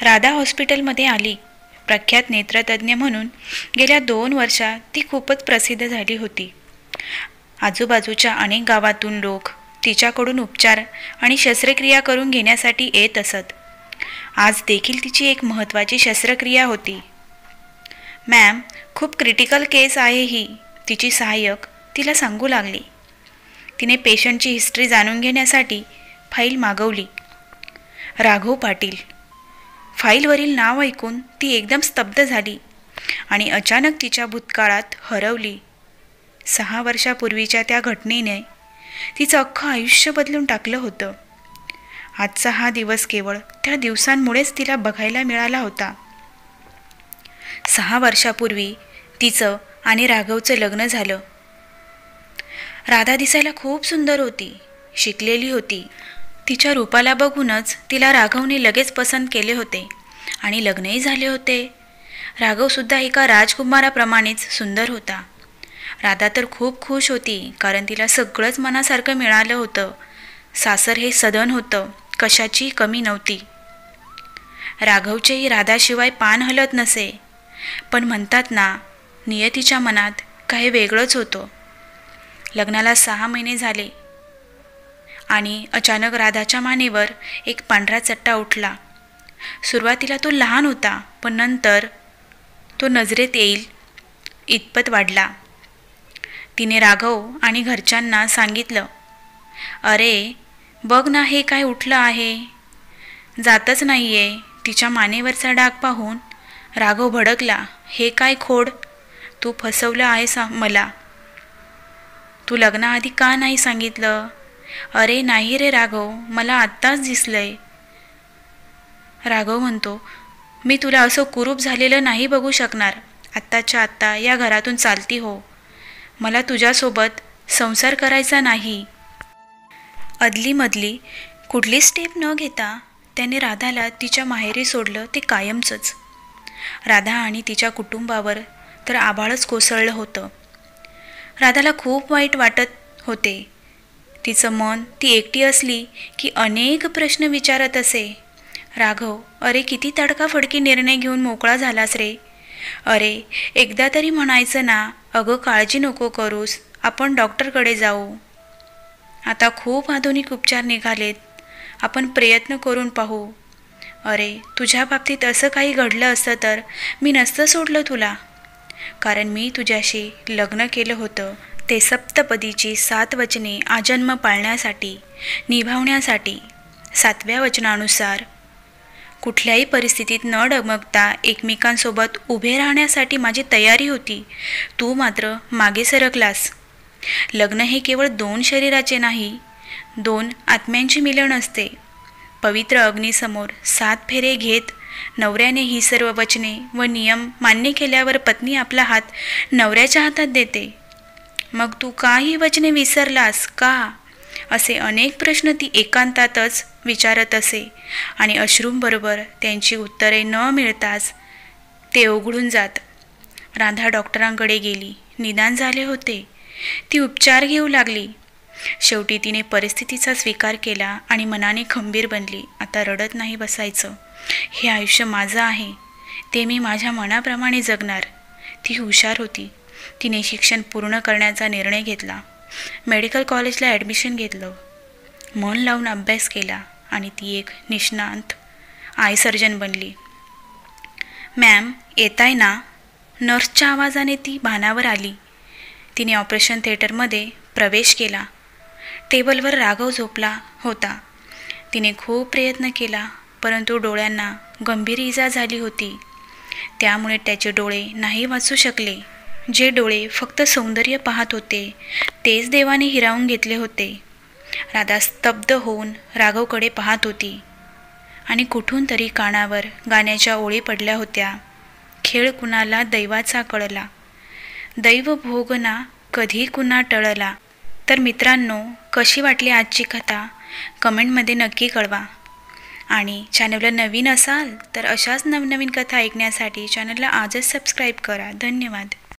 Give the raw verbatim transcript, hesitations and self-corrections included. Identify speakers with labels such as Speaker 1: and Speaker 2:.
Speaker 1: राधा हॉस्पिटलमध्ये आली. प्रख्यात नेत्रतज्ञ म्हणून गेल्या दोन वर्षात ती खूपच प्रसिद्ध झाली होती. आजूबाजूच्या अनेक गावातून लोक तिच्याकडून उपचार आणि शस्त्रक्रिया करून घेण्यासाठी येत असत. आज देखील तिची एक महत्त्वाची शस्त्रक्रिया होती. मॅम, खूप क्रिटिकल केस आहे ही, तिची सहाय्यक तिला सांगू लागली. तिने पेशंटची हिस्ट्री जाणून घेण्यासाठी फाईल मागवली. राघव पाटील. फाईलवरील नाव ऐकून ती एकदम स्तब्ध झाली आणि अचानक तिच्या भूतकाळात हरवली. सहा वर्षापूर्वीच्या त्या घटनेने तिचं अख्खं आयुष्य बदलून टाकलं होतं. आजचा हा दिवस केवळ त्या दिवसांमुळेच तिला बघायला मिळाला होता. सहा वर्षापूर्वी तिचं आणि राघवचं लग्न झालं. राधा दिसायला खूप सुंदर होती, शिकलेली होती. तिच्या रूपाला बघूनच तिला राघवने लगेच पसंत केले होते आणि लग्नही झाले होते. राघवसुद्धा एका राजकुमाराप्रमाणेच सुंदर होता. राधा तर खूप खुश होती, कारण तिला सगळंच मनासारखं मिळालं होतं. सासर हे सदन होतं, कशाची कमी नव्हती. राघवचेही राधाशिवाय पान हलत नसे. पण म्हणतात ना, नियतीच्या मनात काही वेगळंच होतं. लग्नाला सहा महिने झाले आणि अचानक राधाच्या मानेवर एक पांढरा चट्टा उठला. सुरुवातीला तो लहान होता, पण नंतर तो नजरेत येईल इतपत वाढला. तिने राघव आणि घरच्यांना सांगितलं, अरे बघ ना, हे काय उठलं आहे, जातच नाही आहे. तिच्या मानेवरचा डाग पाहून राघव भडकला. हे काय खोड, तू फसवलं आहे सा मला. तू लग्नाआधी का नाही सांगितलं? अरे नाही रे राघव, मला आत्ताच दिसलंय. राघव म्हणतो, मी तुला असं कुरूप झालेलं नाही बघू शकणार. आत्ताच्या आत्ता या घरातून चालती हो. मला तुझ्यासोबत संसार करायचा नाही. अदलीमधली कुठली स्टेप न घेता त्याने राधाला तिच्या माहेरी सोडलं, ते कायमचंच. राधा आणि तिच्या कुटुंबावर तर आभाळच कोसळलं होतं. राधाला खूप वाईट वाटत होते. तिचं मन ती एकटी असली की अनेक प्रश्न विचारत असे. राघव, अरे किती तडकाफडकी निर्णय घेऊन मोकळा झालास रे. अरे एकदा तरी म्हणायचं ना, अगं काळजी नको करूस, आपण डॉक्टरकडे जाऊ. आता खूप आधुनिक उपचार निघालेत, आपण प्रयत्न करून पाहू. अरे तुझ्या बाबतीत असं काही घडलं असतं तर मी नसतं सोडलं तुला, कारण मी तुझ्याशी लग्न केलं होतं ते सप्तपदीची सात वचने आजन्म पाळण्यासाठी, निभावण्यासाठी. सातव्या वचनानुसार कुठल्याही परिस्थितीत न डगमगता एकमेकांसोबत उभे राहण्यासाठी माझी तयारी होती. तू मात्र मागे सरकलास. लग्न हे केवळ दोन शरीराचे नाही, दोन आत्म्यांचे मिलन असते. पवित्र अग्नीसमोर सात फेरे घेत नवऱ्याने ही सर्व वचने व नियम मान्य केल्यावर पत्नी आपला हात नवऱ्याच्या हातात देते. मग तू का ही वचने विसरलास का, असे अनेक प्रश्न ती एकांतातच विचारत असे आणि अश्रूंबरोबर त्यांची उत्तरे न मिळताच ते ओघळून जात. राधा डॉक्टरांकडे गेली. निदान झाले होते. ती उपचार घेऊ लागली. शेवटी तिने परिस्थितीचा स्वीकार केला आणि मनाने खंबीर बनली. आता रडत नाही बसायचं. हे आयुष्य माझं आहे, ते मी माझ्या मनाप्रमाणे जगणार. ती हुशार होती. तिने शिक्षण पूर्ण करण्याचा निर्णय घेतला. मेडिकल कॉलेजला ॲडमिशन घेतलं. मन लावून अभ्यास केला आणि ती एक निष्णात आय सर्जन बनली. मॅम येताय ना, नर्सच्या आवाजाने ती भानावर आली. तिने ऑपरेशन थिएटरमध्ये प्रवेश केला. टेबलवर राघव झोपला होता. तिने खूप प्रयत्न केला, परंतु डोळ्यांना गंभीर इजा झाली होती. त्यामुळे त्याचे डोळे नाही वाचू शकले. जे डोळे फक्त सौंदर्य पाहत होते, तेच देवाने हिरावून घेतले होते. राधा स्तब्ध होऊन राघवकडे पाहत होती आणि कुठून तरी कानावर गाण्याच्या ओळी पडल्या होत्या. खेळ कुणाला दैवाचा कळला, दैव भोगना कधी कुणा टळला. तर मित्रांनो, कशी वाटली आजची कथा कमेंटमध्ये नक्की कळवा. आणि चॅनलला नवीन असाल तर अशाच नवनवीन कथा ऐकण्यासाठी चॅनलला आजच सबस्क्राईब करा. धन्यवाद.